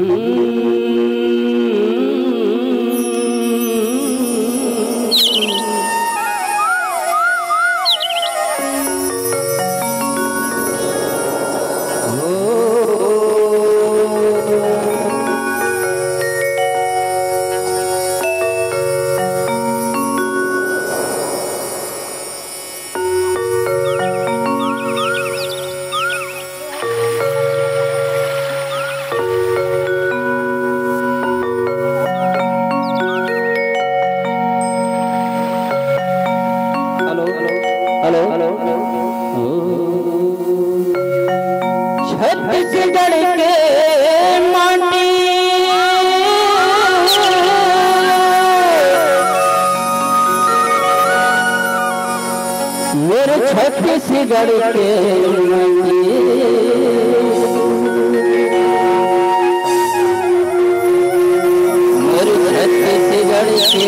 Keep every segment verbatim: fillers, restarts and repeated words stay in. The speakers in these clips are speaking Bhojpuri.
छत्तीसगढ़ के माटी मेरे छत्तीसगढ़ के माटी मेरे छत्तीसगढ़ के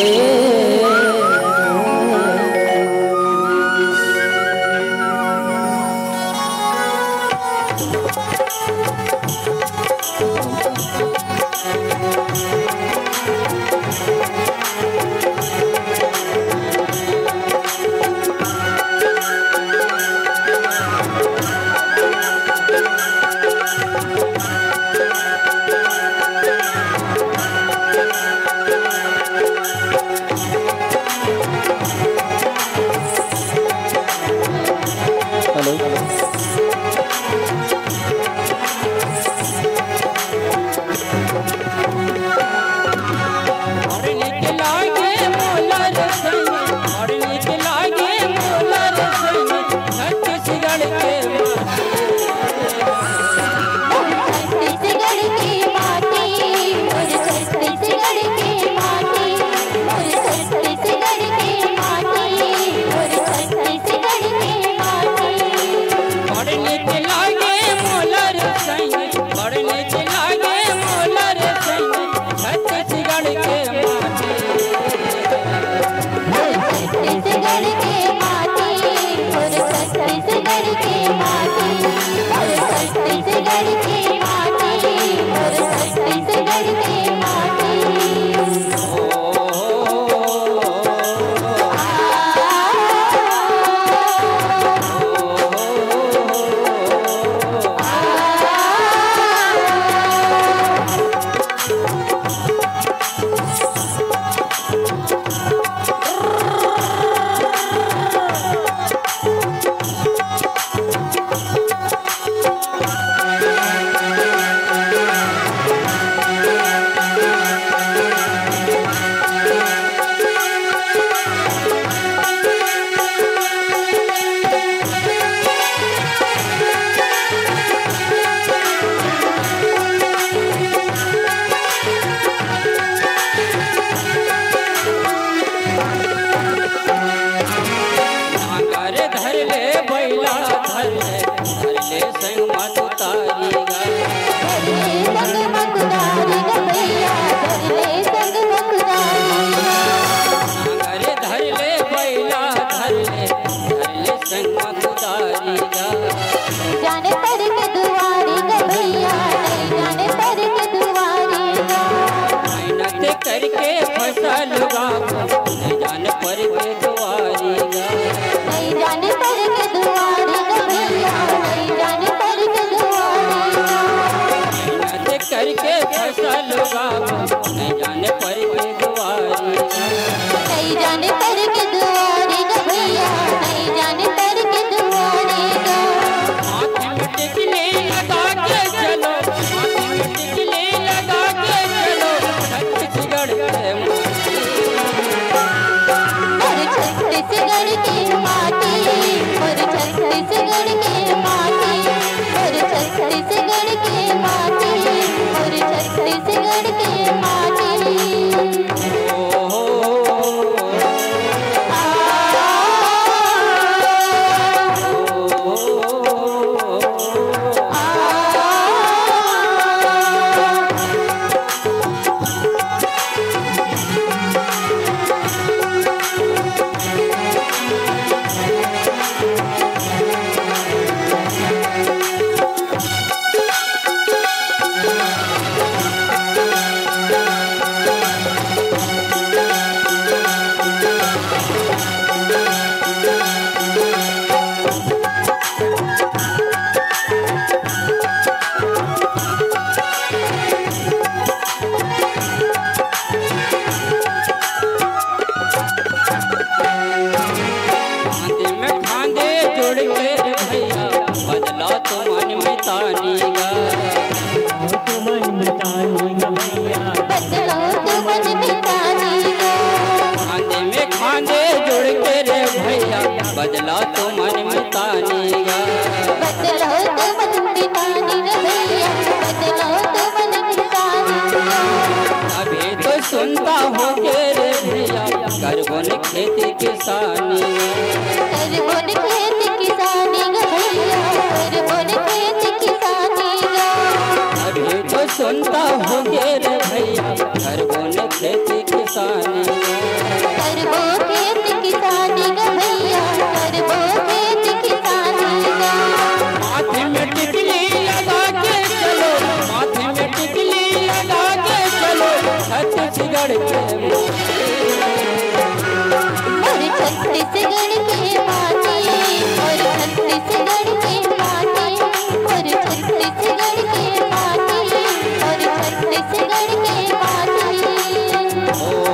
करके फसल नहीं जाने पर के दुआरी नहीं जाने पर के दुआरी नहीं जाने पर के दुआरी मेहनत करके फसल नहीं जाने पर के दुआरी नहीं जाने पर के दुआरी भैया नहीं जाने पर के दुआरी हाथ में टिकली लगा के चलो हाथ में टिकली लगा के चलो छत्तीसगढ़ की माटी और छत्तीसगढ़ की माटी और छत्तीसगढ़ की माटी और छत्तीसगढ़ की माटी ओ कर बोन खेती किसानी कर बोन खेती किसानी गा भैया कर बोन खेती किसानी गा अभी तो सुनता हो गे रे भैया कर बोन खेती किसानी कर बो खेती किसानी गा भैया कर बो खेती किसानी गा माथे में टिकली लगा के चलो माथे में टिकली लगा के चलो छत्तीसगढ़ के और छत्तीसगढ़ के माटी और छत्तीसगढ़ के माटी और छत्तीसगढ़ के माटी और छत्तीसगढ़ के माटी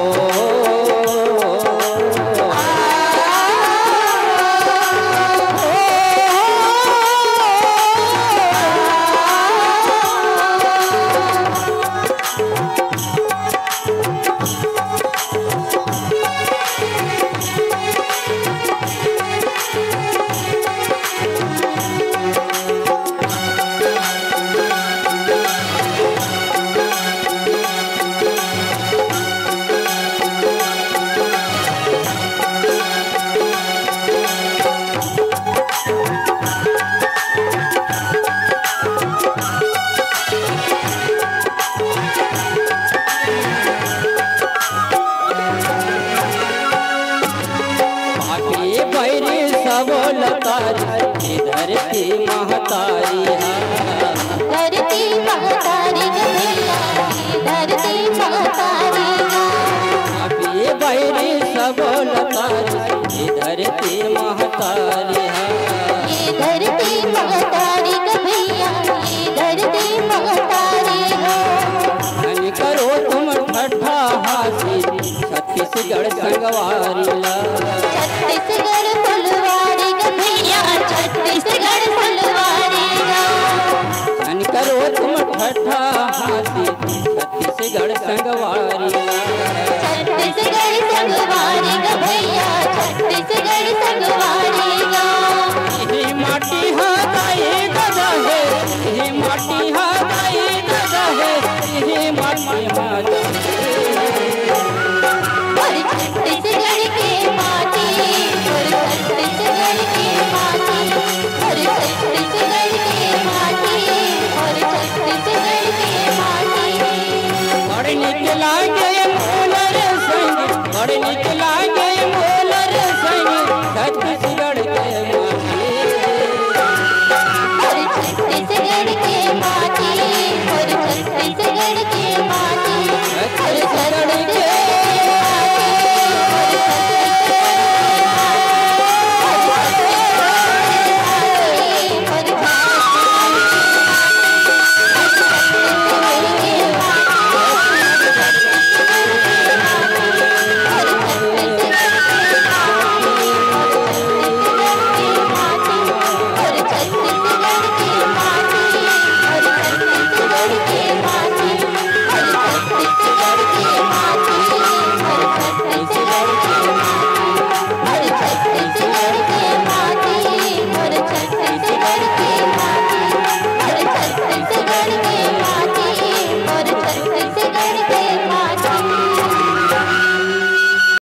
धरती महतारी धरती महतारी धरती महतारी ये बैरी सब लतारी धरती महतारी ये धरती महतारी भैया ये धरती महतारी धन करो तुम ठट्ठा हासी छत्तीसगढ़ संगवारी छत्तीसगढ़ फुलवारी भैया छत्तीसगढ़ फुलवारी धन करो तुम ठट्ठा हासी छत्तीसगढ़ संगवारी छत्तीसगढ़ संगवारी भैया छत्तीसगढ़ संगवारी ये माटी हाथाई दादा है ये माटी हाथाई दादा है ये माटी हाथाई और छत्तीसगढ़ के माटी और छत्तीसगढ़ के माटी और छत्तीसगढ़ के माटी और छत्तीसगढ़ के माटी बड़े निक लागे मोलर संग बड़े निक लागे मोलर संग छत्तीसगढ़ के और छत्तीसगढ़ के माटी और छत्तीसगढ़ के माटी और छत्तीसगढ़